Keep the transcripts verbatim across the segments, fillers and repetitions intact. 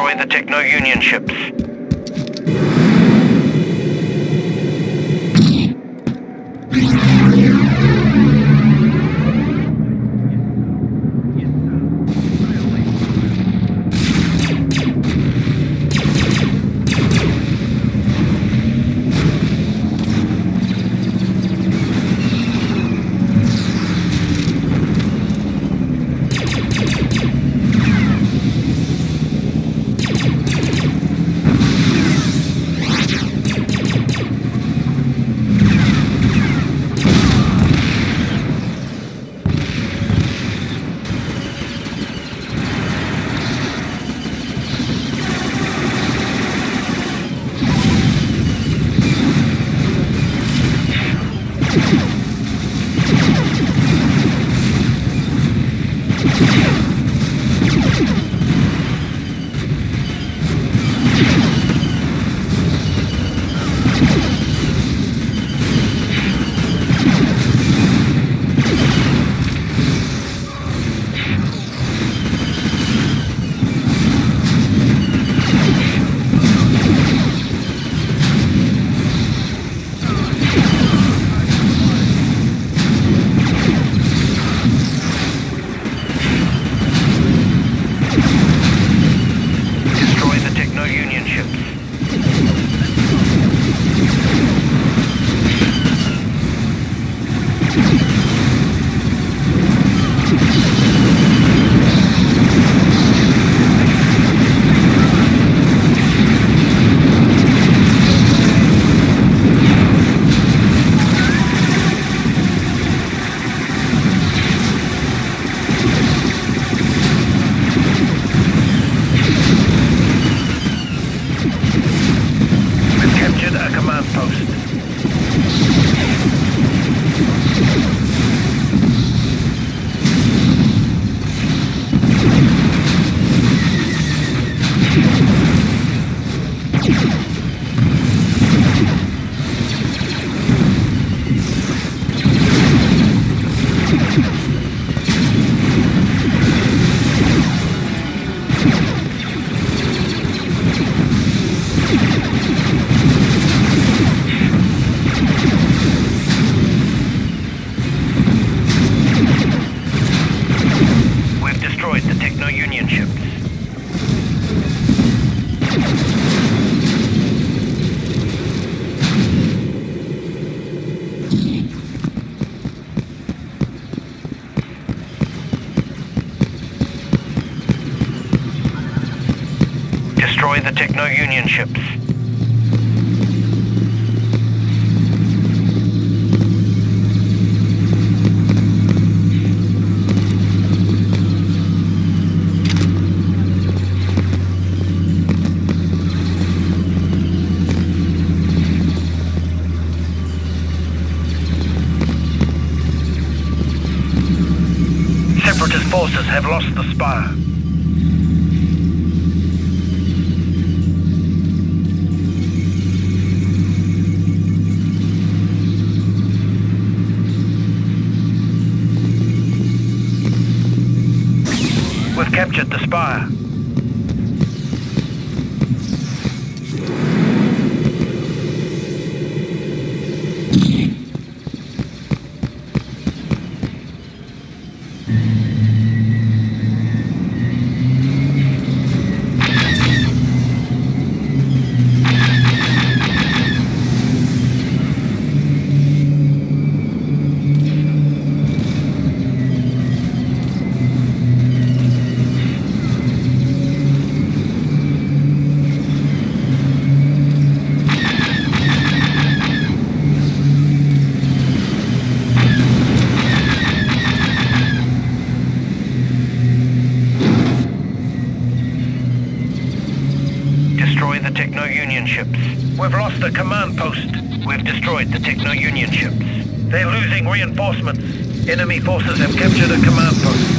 Destroy the Techno-Union ships. Destroy the Techno-Union ships. Separatist forces have lost the spire. We've captured the spire. Destroy the Techno-Union ships. We've lost the command post. We've destroyed the Techno-Union ships. They're losing reinforcements. Enemy forces have captured a command post.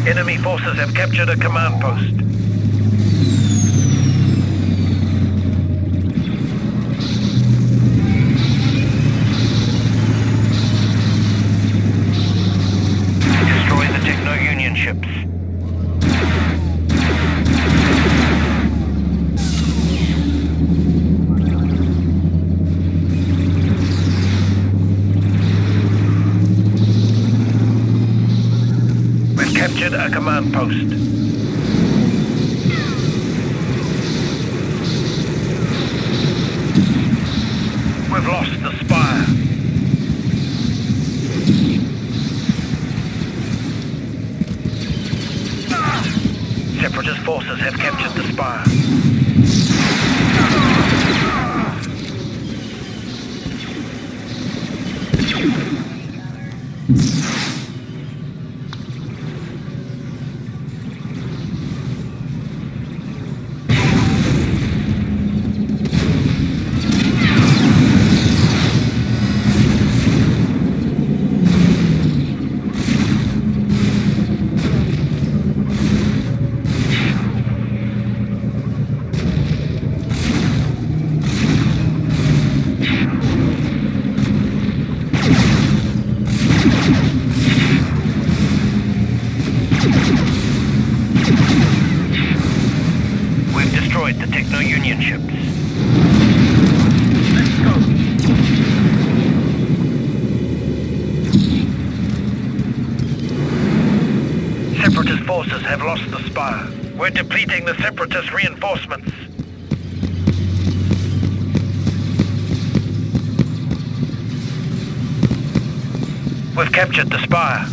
Enemy forces have captured a command post. Destroy the Techno-Union ships. We've captured a command post. We've lost the spire. Separatist forces have captured the spire. We've destroyed the Techno-Union ships. Let's go. Separatist forces have lost the spire. We're depleting the Separatist reinforcements. We've captured the spire.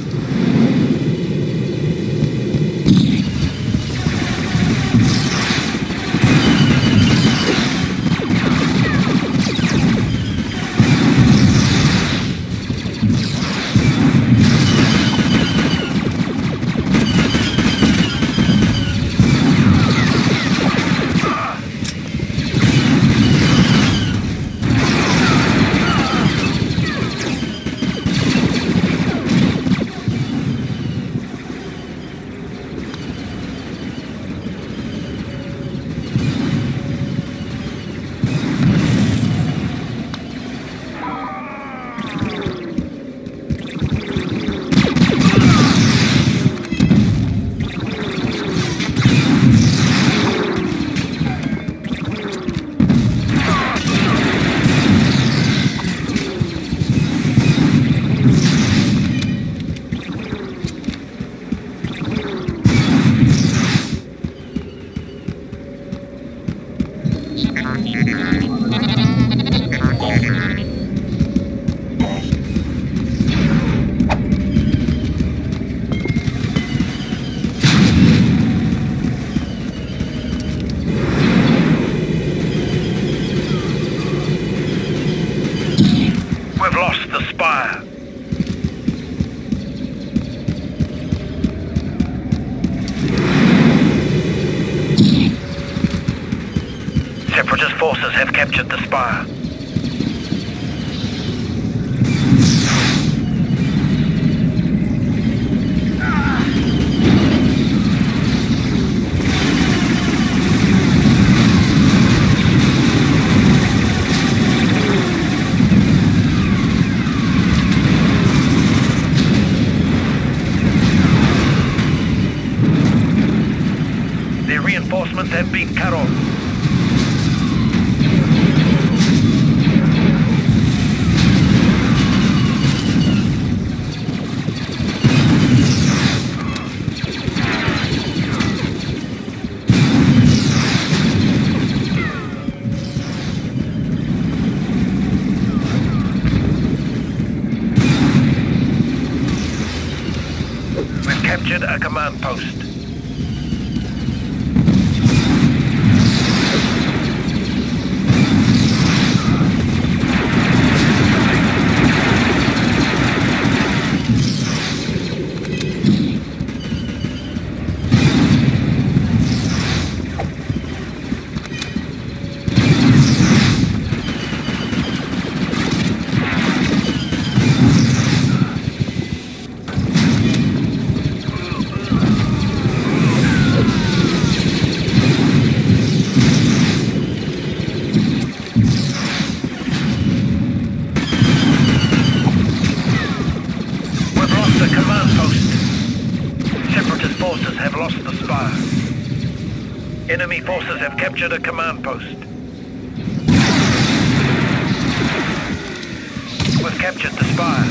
We've lost the spire. Separatist forces have captured the spire. Their reinforcements have been cut off. We've captured a command post. Enemy forces have captured a command post. We've captured the spire.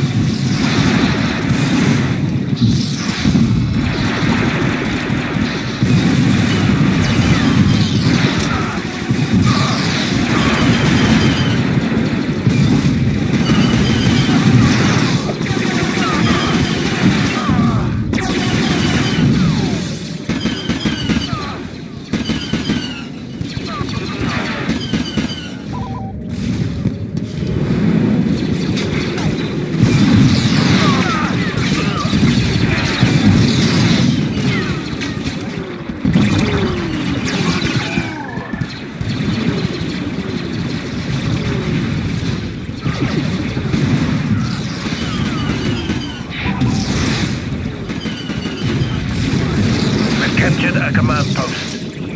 Captured a command post.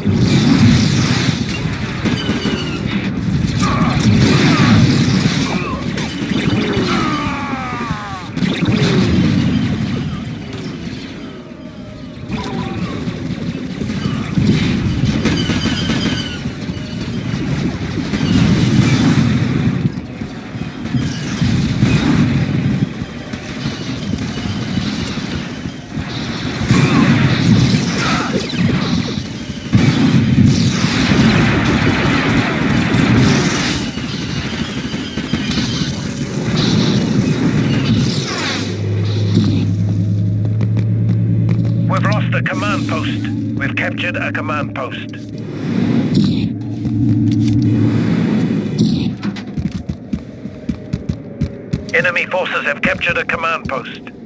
We've lost a command post. We've captured a command post. Enemy forces have captured a command post.